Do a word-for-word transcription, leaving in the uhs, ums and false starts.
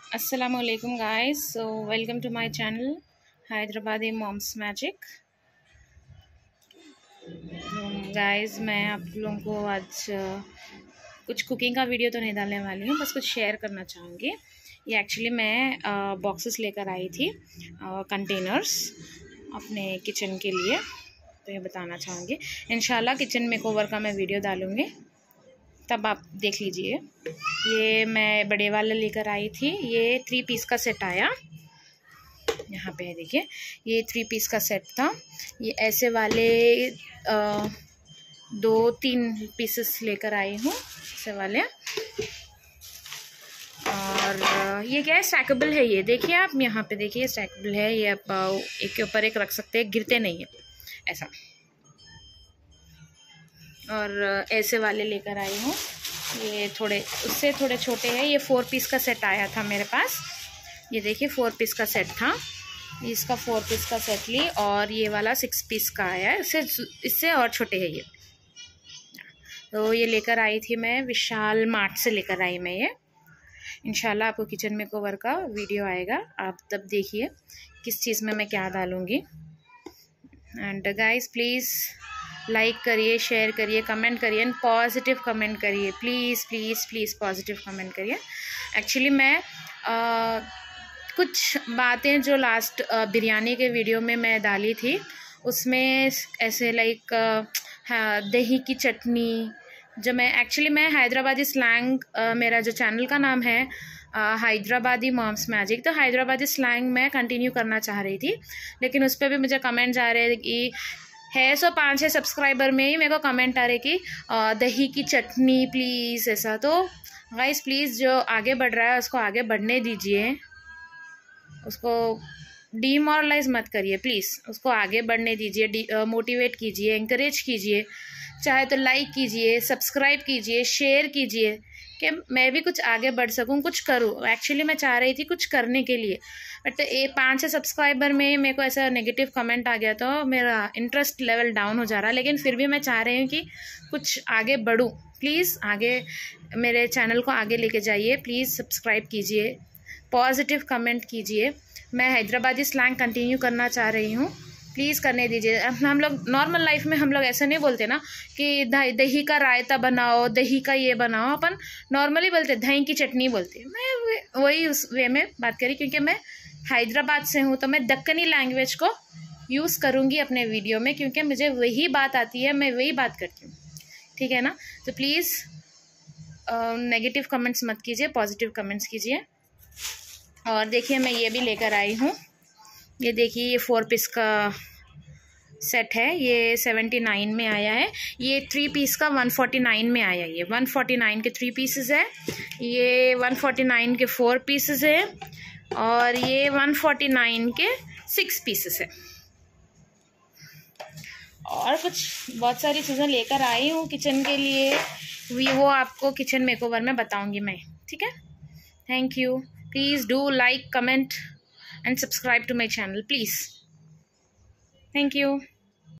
Assalamualaikum guys, so welcome to my channel Hyderabadi Moms Magic। Guys मैं आप लोगों को आज कुछ कुकिंग का वीडियो तो नहीं डालने वाली हूँ, बस कुछ शेयर करना चाहूँगी। ये एक्चुअली मैं बॉक्सेस लेकर आई थी, कंटेनर्स अपने किचन के लिए, तो ये बताना चाहूँगी। इंशाल्लाह किचन मेकओवर का मैं वीडियो डालूँगी, तब आप देख लीजिए। ये मैं बड़े वाला लेकर आई थी। ये थ्री पीस का सेट आया, यहाँ पे है देखिए, ये थ्री पीस का सेट था। ये ऐसे वाले आ, दो तीन पीसेस लेकर आई हूँ, ऐसे वाले। और ये क्या है, स्टैकेबल है। ये देखिए आप यहाँ पे देखिए, स्टैकेबल है। ये आप एक के ऊपर एक रख सकते हैं, गिरते नहीं है ऐसा। और ऐसे वाले लेकर आई हूँ, ये थोड़े उससे थोड़े छोटे हैं। ये फोर पीस का सेट आया था मेरे पास। ये देखिए फोर पीस का सेट था, इसका फोर पीस का सेट ली। और ये वाला सिक्स पीस का आया है, इससे इससे और छोटे हैं ये। तो ये लेकर आई थी मैं, विशाल मार्ट से लेकर आई मैं ये। इंशाल्लाह आपको किचन मेकओवर का वीडियो आएगा, आप तब देखिए किस चीज़ में मैं क्या डालूँगी। एंड गाइस प्लीज़ लाइक करिए, शेयर करिए, कमेंट करिए, एंड पॉजिटिव कमेंट करिए। Please please please positive comment करिए। एक्चुअली मैं आ, कुछ बातें जो लास्ट बिरयानी के वीडियो में मैं डाली थी, उसमें ऐसे लाइक दही की चटनी, जो मैं एक्चुअली मैं हैदराबादी स्लैंग, मेरा जो चैनल का नाम है हैदराबादी मॉम्स मैजिक, तो हैदराबादी स्लैंग मैं कंटिन्यू करना चाह रही थी। लेकिन उस पर भी मुझे कमेंट आ रहे कि है सौ पाँच छः सब्सक्राइबर में ही मेरे को कमेंट आ रहे कि दही की चटनी प्लीज़ ऐसा। तो गाइस प्लीज़ जो आगे बढ़ रहा है उसको आगे बढ़ने दीजिए, उसको डीमोरलाइज मत करिए प्लीज़, उसको आगे बढ़ने दीजिए, मोटिवेट कीजिए, एंकरेज कीजिए। चाहे तो लाइक कीजिए, सब्सक्राइब कीजिए, शेयर कीजिए, कि मैं भी कुछ आगे बढ़ सकूं, कुछ करूं। एक्चुअली मैं चाह रही थी कुछ करने के लिए, बट ये पाँच छः सब्सक्राइबर में मेरे को ऐसा नेगेटिव कमेंट आ गया, तो मेरा इंटरेस्ट लेवल डाउन हो जा रहा है। लेकिन फिर भी मैं चाह रही हूँ कि कुछ आगे बढ़ूँ। प्लीज़ आगे मेरे चैनल को आगे लेके जाइए, प्लीज़ सब्सक्राइब कीजिए, पॉजिटिव कमेंट कीजिए। मैं हैदराबादी स्लैंग कंटिन्यू करना चाह रही हूँ, प्लीज़ करने दीजिए। हम लोग नॉर्मल लाइफ में हम लोग ऐसे नहीं बोलते ना कि दही का रायता बनाओ, दही का ये बनाओ, अपन नॉर्मली बोलते दही की चटनी बोलते। मैं वही उस वे में बात करी, क्योंकि मैं हैदराबाद से हूँ, तो मैं दक्कनी लैंग्वेज को यूज़ करूँगी अपने वीडियो में, क्योंकि मुझे वही बात आती है, मैं वही बात करती हूँ, ठीक है ना। तो प्लीज़ नेगेटिव कमेंट्स मत कीजिए, पॉजिटिव कमेंट्स कीजिए। और देखिए मैं ये भी लेकर आई हूँ, ये देखिए ये फोर पीस का सेट है, ये सेवेंटी नाइन में आया है। ये थ्री पीस का वन फोर्टी नाइन में आया है। ये वन फोर्टी नाइन के थ्री पीसेस है, ये वन फोर्टी नाइन के फोर पीसेस है, और ये वन फोर्टी नाइन के सिक्स पीसेस है। और कुछ बहुत सारी चीज़ें लेकर आई हूँ किचन के लिए, वो आपको किचन मेकओवर में बताऊँगी मैं, ठीक है। Thank you. Please do like, comment and subscribe to my channel, please. Thank you.